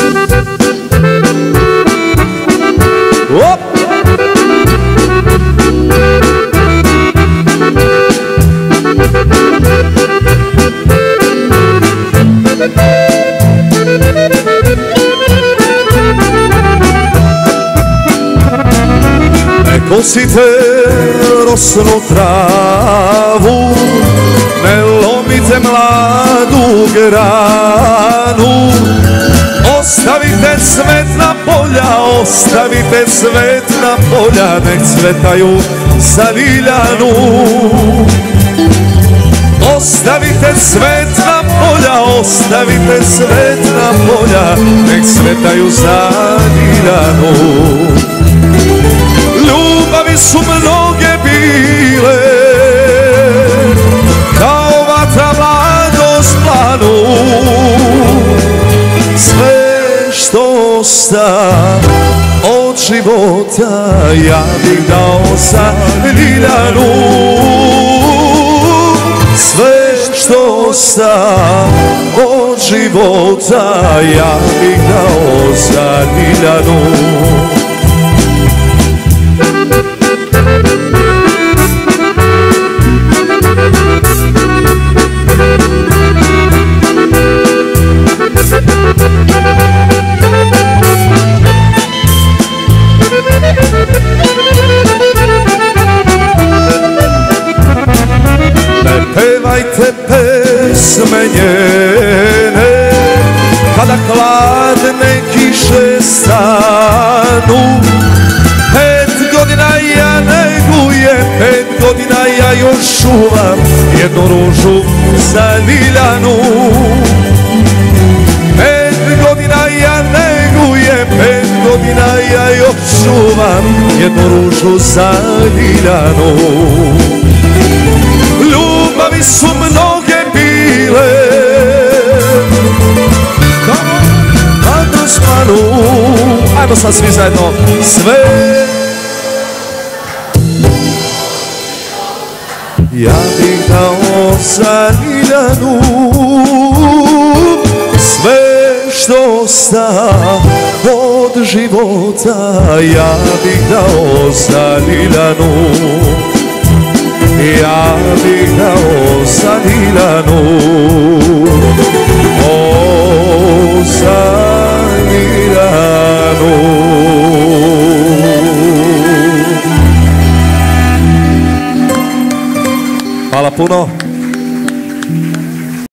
Op! Ne kosite rosnu travu, ne lomite mladu granu, ostavite cvetna polja, ostavite cvetna polja, nek cvetaju za Ljiljanu. Ostavite cvetna polja, ostavite cvetna polja, nek cvetaju za Ljiljanu. Ljubavi su mnoge bile, kao vatra mladost planu. Sve što sta od života ja bih dao za Ljiljanu. Sve što sta od života ja bih dao za Ljiljanu. Ne pevajte pesme njene kada hladne kiše stanu. 5 godina ja negujem, 5 godina ja još čuvam jednu ružu za Ljiljanu. 5 godina ja negujem, 5 godina ja još čuvam jednu ružu za Ljiljanu. Ljubavi su mnoge bile, kao mladost planu. Ajmo sad svi zajedno, sve. Ja bih dao za Ljiljanu, sve što sta od života ja bih dao za Ljiljanu. Ja bih dao za Ljiljanu, o za Ljiljanu. Hvala puno.